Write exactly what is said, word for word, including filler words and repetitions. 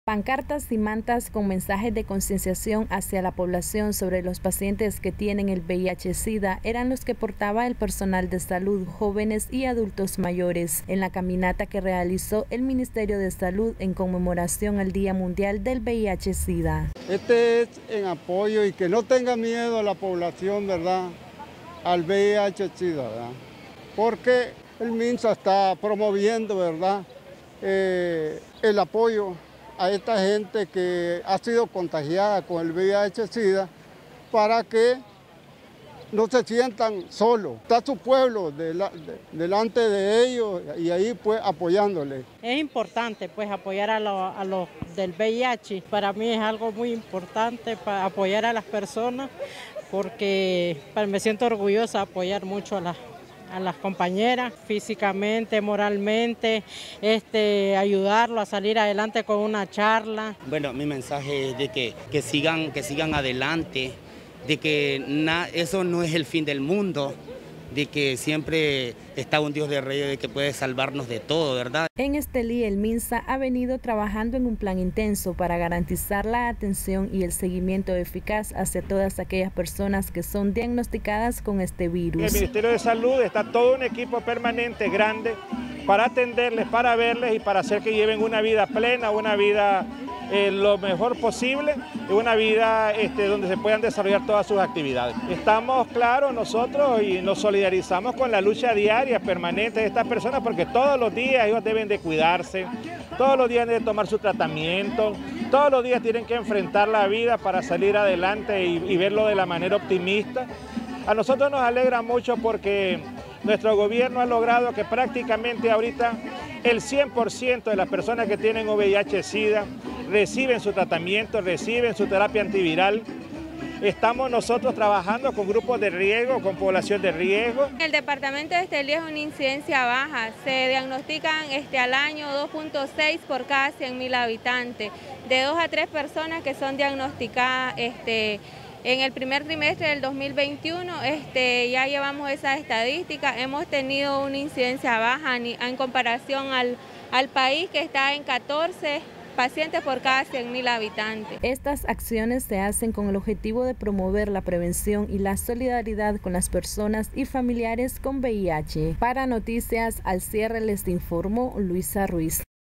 Pancartas y mantas con mensajes de concienciación hacia la población sobre los pacientes que tienen el V I H-Sida eran los que portaba el personal de salud, jóvenes y adultos mayores, en la caminata que realizó el Ministerio de Salud en conmemoración al Día Mundial del V I H-Sida. Este es en apoyo y que no tenga miedo la población, ¿verdad?, al V I H-Sida, ¿verdad?, porque el MINSA está promoviendo, ¿verdad?, eh, el apoyo a esta gente que ha sido contagiada con el V I H-Sida para que no se sientan solos. Está su pueblo de la, de, delante de ellos y ahí pues apoyándole. Es importante pues apoyar a los a lo del V I H. Para mí es algo muy importante para apoyar a las personas porque me siento orgullosa de apoyar mucho a las a las compañeras, físicamente, moralmente, este, ayudarlo a salir adelante con una charla. Bueno, mi mensaje es de que, que, sigan, que sigan adelante, de que na, eso no es el fin del mundo, de que siempre está un Dios de Reyes de que puede salvarnos de todo, ¿verdad? En Estelí, el MINSA ha venido trabajando en un plan intenso para garantizar la atención y el seguimiento eficaz hacia todas aquellas personas que son diagnosticadas con este virus. El Ministerio de Salud está todo un equipo permanente, grande, para atenderles, para verles y para hacer que lleven una vida plena, una vida eh, lo mejor posible, una vida este, donde se puedan desarrollar todas sus actividades. Estamos claros nosotros y nos solidarizamos con la lucha diaria, permanente de estas personas, porque todos los días ellos deben de cuidarse, todos los días deben de tomar su tratamiento, todos los días tienen que enfrentar la vida para salir adelante y, y verlo de la manera optimista. A nosotros nos alegra mucho porque nuestro gobierno ha logrado que prácticamente ahorita el cien por ciento de las personas que tienen V I H-Sida reciben su tratamiento, reciben su terapia antiviral. Estamos nosotros trabajando con grupos de riesgo, con población de riesgo. El departamento de Estelí es una incidencia baja. Se diagnostican este, al año dos punto seis por cada cien mil habitantes. De dos a tres personas que son diagnosticadas este, en el primer trimestre del dos mil veintiuno, este, ya llevamos esa estadística. Hemos tenido una incidencia baja en comparación al, al país, que está en catorce pacientes por cada cien mil habitantes. Estas acciones se hacen con el objetivo de promover la prevención y la solidaridad con las personas y familiares con V I H. Para Noticias al Cierre les informó Luisa Ruiz.